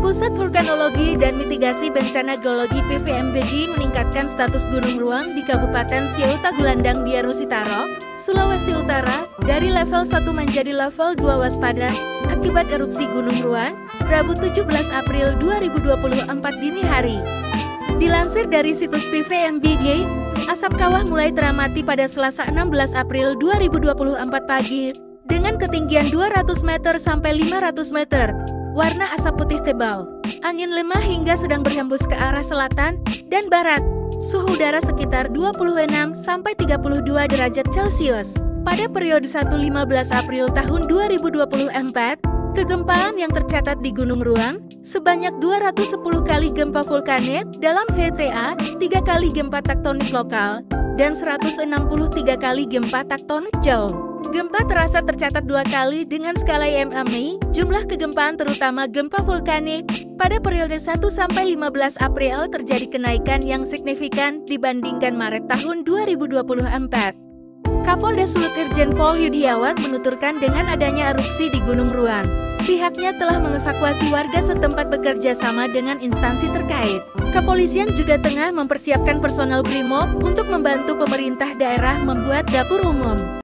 Pusat Vulkanologi dan Mitigasi Bencana Geologi PVMBG meningkatkan status gunung ruang di Kabupaten Siau Tagulandang Biaro Sitaro, Sulawesi Utara, dari level 1 menjadi level 2 waspada akibat erupsi Gunung Ruang, Rabu 17 April 2024 dini hari. Dilansir dari situs PVMBG, asap kawah mulai teramati pada Selasa 16 April 2024 pagi, dengan ketinggian 200 meter sampai 500 meter. Warna asap putih tebal, angin lemah hingga sedang berhembus ke arah selatan dan barat. Suhu udara sekitar 26 sampai 32 derajat Celcius. Pada periode 1-15 April tahun 2024, kegempaan yang tercatat di Gunung Ruang sebanyak 210 kali gempa vulkanik dalam HTA, 3 kali gempa tektonik lokal, dan 163 kali gempa tektonik jauh. Gempa terasa tercatat 2 kali dengan skala IMMI. Jumlah kegempaan terutama gempa vulkanik pada periode 1-15 April terjadi kenaikan yang signifikan dibandingkan Maret tahun 2024. Kapolda Sulut Irjen Pol Yudiawan menuturkan dengan adanya erupsi di Gunung Ruang, pihaknya telah mengevakuasi warga setempat bekerja sama dengan instansi terkait. Kepolisian juga tengah mempersiapkan personel BRIMOB untuk membantu pemerintah daerah membuat dapur umum.